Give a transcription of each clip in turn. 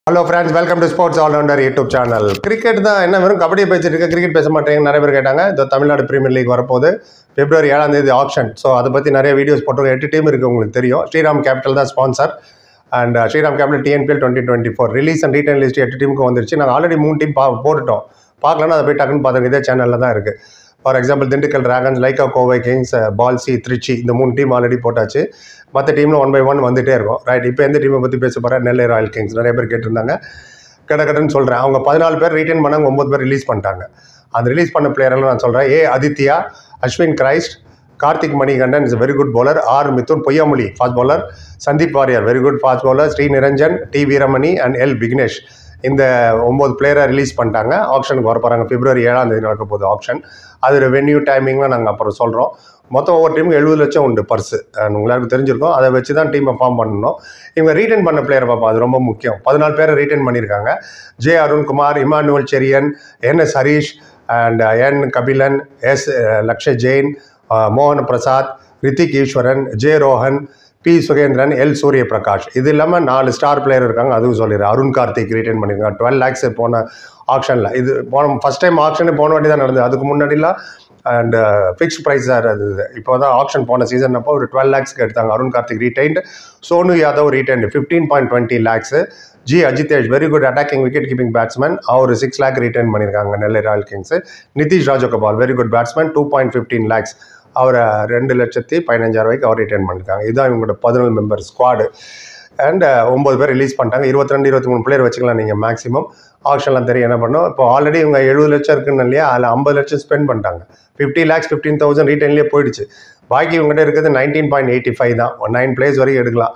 Hello friends, welcome to Sports All-Rounder YouTube channel. Cricket தான் என்ன வெறும் கபடி பேசிட்டு இருக்க, கிரிக்கெட் பேச மாட்டேங்க நிறைய பேர் கேட்டாங்க. இந்த தமிழ்நாடு பிரீமியர் லீக் வரப்போகுது February 7ஆம் தேதி ஆக்ஷன். ஸோ அதை பற்றி நிறைய வீடியோஸ் போட்டு 8 டீம் இருக்குது உங்களுக்கு தெரியும். ஸ்ரீராம் கேபிட்டல் தான் sponsor and Sriram capital TNPL 2024 release and retain list 8 டீமுக்கு வந்துருச்சு. நாங்கள் ஆல்ரெடி 3 டீம் போட்டுட்டோம். பார்க்கலன்னா அதை போய் டக்குன்னு பார்த்துங்க, இதே சேனலில் தான் இருக்குது. For example Dindigul dragons, Lyca Kovai kings, பால்சி, திருச்சி இந்த 3 டீம் ஆல்ரெடி போட்டாச்சு. மற்ற டீமில் 1 by 1 வந்துகிட்டே இருக்கும். ரைட், இப்போ எந்த டீமை பற்றி பேச போகிறேன்? Nellai royal kings. நிறைய பேர் கேட்டிருந்தாங்க, கடன்னு சொல்கிறேன். அவங்க 14 பேர் ரீட்டைன் பண்ணாங்க, 9 பேர் ரிலீஸ் பண்ணிட்டாங்க. அந்த ரிலீஸ் பண்ண பிளேயரெல்லாம் நான் சொல்கிறேன். Aditya, Ashwin Crist, Karthik Manikandan is very good bowler, Mithun Poyyamozhi fast bowler, Sandeep Warrier very good fast bowler, Sri Niranjan, T Veeramani and Vignesh. இந்த 9 பிளேயரை ரிலீஸ் பண்ணிட்டாங்க. ஆப்ஷனுக்கு வர போகிறாங்க. February 7ஆம் தேதி நடக்க போகுது ஆப்ஷன். அது வென்யூ டைமிங்லாம் நாங்கள் அப்புறம் சொல்கிறோம். மொத்தம் ஒவ்வொரு டீமுக்கு 70 லட்சம் உண்டு பர்ஸு. உங்களுக்கு தெரிஞ்சிருக்கும். அதை வச்சு தான் டீமை ஃபார்ம் பண்ணணும். இவங்க ரீட்டைன் பண்ண பிளேயரை பார்ப்போம், அது ரொம்ப முக்கியம். 14 பேரை ரீட்டைன் பண்ணியிருக்காங்க. J Arunkumar, Emmanuel Cherian, NS Harish and N Kabilan, S Lakshay Jain, மோகன் Prasad, Rithik Eswaran, J Rohan, P Sugendran, L Surya Prakash. இது இல்லாமல் 4 ஸ்டார் பிளேயர் இருக்காங்க. அதுவும் சொல்லிடுறேன். அருண் கார்த்திக் ரீட்டைன் பண்ணியிருக்காங்க. 12 lakhs போன ஆக்ஷனில். இது ஃபஸ்ட் டைம் ஆக்ஷனே போன வாட்டி தான் நடந்தது. அதுக்கு முன்னாடிலாம் அண்ட் ஃபிக்ஸ்ட் ப்ரைஸ் தான் இருந்தது. இப்போ தான் ஆக்ஷன் போன சீசன் அப்போ ஒரு 12 lakhsக்கு எடுத்தாங்க. Arun Karthik retained, Sonu Yadav retained 15.20 lakhs. G Ajitesh very good attacking wicket keeping batsman, அவர் 6 lakh ரீட்டைன் பண்ணியிருக்காங்க Nellai royal kings. Nitish Rajagopal very good batsman 2.15 lakhs, அவரை 2,15,000 அவர் ரிட்டர்ன் பண்ணியிருக்காங்க. இதுதான் இவங்களோட 14 மெம்பர் ஸ்குவாடு. அண்ட் 9 பேர் ரிலீஸ் பண்ணிட்டாங்க. 22-23 பிளேயர் வச்சுக்கலாம் நீங்கள் மேக்ஸிமம். ஆக்ஷன்லாம் தெரியும் என்ன பண்ணோம். இப்போ ஆல்ரெடி இவங்க 70 லட்சம் இருக்குன்னு இல்லையா, அதில் 50 லட்சம் ஸ்பெண்ட் பண்ணிட்டாங்க. 50 lakhs 15,000 ரீட்டைன்லேயே போயிடுச்சு. பாக்கி இவங்ககிட்ட இருக்கிறது 19.85 தான். 9 பிளேயர்ஸ் வரைக்கும் எடுக்கலாம்.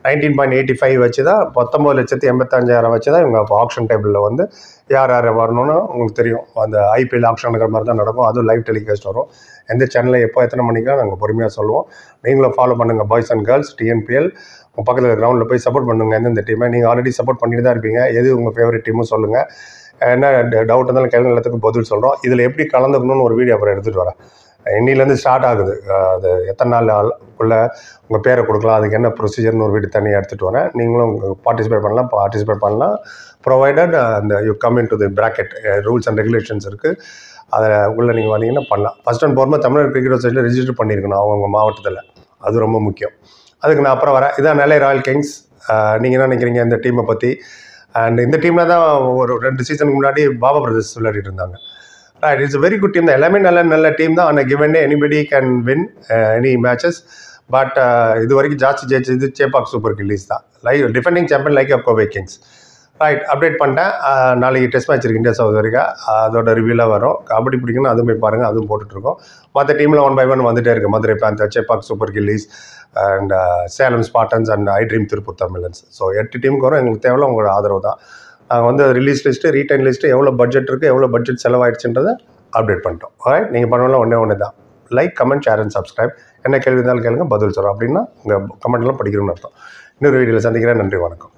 19.85 வச்சு தான் 19,85,000 வச்சு தான் இவங்க இப்போ ஆக்ஷன் டேபிளில் வந்து யார் வரணும்னு உங்களுக்கு தெரியும். அந்த IPL ஆக்ஷனுங்கிற மாதிரி தான் நடக்கும். அதுவும் லைவ் டெலிகாஸ்ட் வரும். எந்த சேனலில் எப்போ எத்தனை மணிக்கெலாம் நாங்கள் பொறுமையாக சொல்லுவோம். நீங்களும் ஃபாலோ பண்ணுங்கள். பாய்ஸ் அண்ட் கேர்ள்ஸ் TNPL உங்கள் பக்கத்தில் கிரவுண்டில் போய் சப்போர்ட் பண்ணுங்கள். எந்தெந்த டீமை நீங்கள் ஆல்ரெடி சப்போர்ட் பண்ணிட்டு தான் இருப்பீங்க. எது உங்கள் ஃபேவரட் டீமும் சொல்லுங்கள். என்ன டவுட் இருந்தாலும் கேள்வி எல்லாத்துக்கும் பதில் சொல்கிறோம். இதில் எப்படி கலந்துக்கணும்னு ஒரு வீடியோ அப்புறம் எடுத்துகிட்டு வரேன். இன்னிலேருந்து ஸ்டார்ட் ஆகுது. அது எத்தனை நாளுக்குள்ளே உங்கள் பேரை கொடுக்கலாம், அதுக்கு என்ன ப்ரொசீஜர்னு ஒரு வீடியோ தனியாக எடுத்துகிட்டு வரேன். நீங்களும் பார்ட்டிசிபேட் பண்ணலாம். ப்ரொவைடட் அந்த you come in to the bracket. Rules and regulations இருக்குது. அதில் உள்ளே நீங்கள் வந்தீங்கன்னா பண்ணலாம். First and foremost Tamil Nadu cricket வெப்சைட்டில் ரெஜிஸ்டர் பண்ணியிருக்கணும் அவங்க மாவட்டத்தில். அது ரொம்ப முக்கியம். அதுக்கு நான் அப்புறம் வரேன். இதான் நெல்லை ராயல் கிங்ஸ். நீங்கள் என்ன நினைக்கிறீங்க இந்த டீமை பற்றி? அண்ட் இந்த டீமில் தான் ஒரு 2 சீசனுக்கு முன்னாடி பாபா பிரதர்ஸ் விளையாடிட்டு இருந்தாங்க. Right, it's very good team தான். எல்லாமே நல்ல டீம் தான். ஆனால் given day anybody can win any matches. But இது வரைக்கும் ஜாஸ்தி ஜெயிச்சது சேப்பாக் சூப்பர் கில்லிஸ் தான். Defending champion Lyca Kovai kings. Right, update பண்ணிட்டேன். நாளைக்கு டெஸ்ட் மேட்ச் இருக்குது இந்தியா சவுத் ஆஃப்ரிக்கா. அதோட ரிவ்யூலாம் வரும். கபடி பிடிக்கணும், அதுவும் போய் பாருங்கள். அதுவும் போட்டுட்ருக்கோம். மற்ற டீமில் 1 by 1 வந்துகிட்டே இருக்குது. Madurai panther, Chepauk super gillies and Salem spartans and iDream Tiruppur Tamizhans. So 8 டீமுக்கு வரும். எங்களுக்கு தேவையில்ல உங்களோட ஆதரவு தான். நாங்கள் வந்து ரிலீஸ் லிஸ்ட்டு, ரீட்டைன் லிஸ்ட்டு, எவ்வளோ பட்ஜெட் இருக்குது, எவ்வளோ பட்ஜெட் செலவாயிடுச்சுன்றதை அப்டேட் பண்ணிட்டோம். ரைட், நீங்கள் பண்ணலாம் ஒன்று தான். Like, comment, share and subscribe. என்ன கேள்வி இருந்தாலும் கேளுங்க, பதில் சொல்கிறோம். அப்படின்னா உங்கள் கமெண்ட்லாம் படிக்கணும்னு அர்த்தம். இன்னொரு வீடியோவில் சந்திக்கிறேன். நன்றி, வணக்கம்.